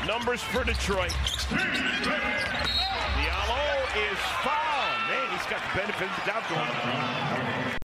numbers for Detroit. Diallo is fouled. Man, he's got the benefit of the doubt going on.